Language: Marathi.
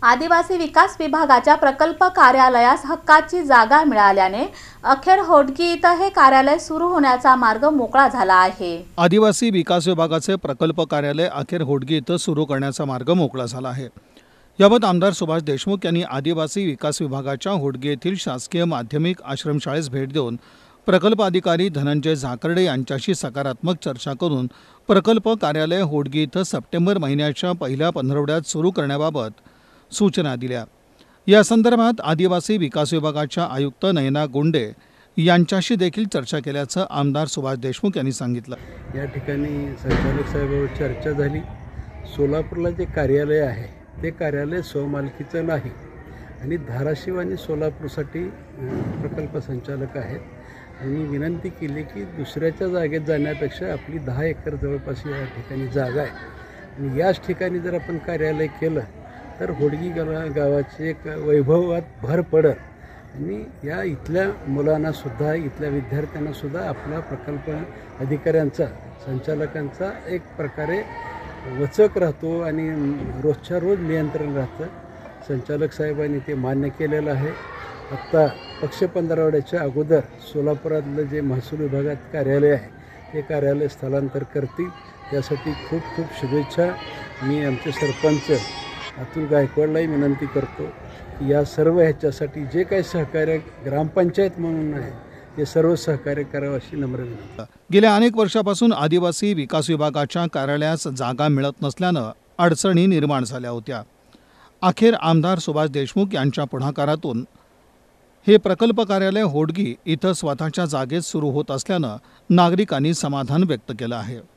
आदिवासी विकास विभागाच्या प्रकल्प कार्यालयास हक्काची जागा मिळाल्याने अखेर होडगी इथं हे कार्यालय सुरू होण्याचा मार्ग मोकळा झाला आहे। आदिवासी विकास विभागाचे प्रकल्प कार्यालय अखेर होडगी इथं सुरू करण्याचा मार्ग मोकळा झाला आहे। याबाबत आमदार सुभाष देशमुख यांनी आदिवासी विकास विभागाच्या होडगी येथील शासकीय माध्यमिक आश्रमशाळेस भेट देऊन प्रकल्प अधिकारी धनंजय झाकर्डे यांच्याशी सकारात्मक चर्चा करून प्रकल्प कार्यालय होडगी इथं सप्टेंबर महिन्याच्या पहिल्या पंधरवड्यात सुरू करण्याबाबत सूचना दिल्या। या संदर्भात आदिवासी विकास विभागाच्या आयुक्त नयना गुंडे यांच्याशी देखील चर्चा केल्याचं आमदार सुभाष देशमुख यांनी सांगितलं। या ठिकाणी संचालक साहेबांवर चर्चा झाली। सोलापूरला जे कार्यालय आहे ते कार्यालय स्वमालकीचं नाही आणि धाराशिव आणि सोलापूरसाठी प्रकल्प संचालक आहेत आणि विनंती केली की दुसऱ्याच्या जागेत जाण्यापेक्षा आपली 10 एकर जवळपास या ठिकाणी जागा आहे आणि याच ठिकाणी जर आपण कार्यालय केलं तर होडगी गावाचे एक वैभवात भर पडत आणि या इथल्या मुलांनासुद्धा इथल्या विद्यार्थ्यांनासुद्धा आपला प्रकल्प अधिकाऱ्यांचा संचालकांचा एक प्रकारे वचक राहतो आणि रोजच्या रोज नियंत्रण राहतं। संचालक साहेबांनी ते मान्य केलेलं आहे। आत्ता पक्ष पंधरवड्याच्या अगोदर सोलापुरातलं जे महसूल विभागात कार्यालय आहे ते कार्यालय स्थलांतर करतील। त्यासाठी खूप खूप शुभेच्छा। मी आमचे सरपंच अतुल गायकवाडलाही विनंती करतो की या सर्व ह्याच्यासाठी जे काही सहकार्य ग्रामपंचायत म्हणून आहे ते सर्व सहकार्य करावं अशी नम्र विनंती। गेल्या अनेक वर्षापासून आदिवासी विकास विभागाच्या कार्यालयास जागा मिळत नसल्यानं अडचणी निर्माण झाल्या होत्या। अखेर आमदार सुभाष देशमुख यांच्या पुढाकारातून हे प्रकल्प कार्यालय होडगी इथं स्वतःच्या जागेत सुरू होत असल्यानं नागरिकांनी समाधान व्यक्त केलं आहे।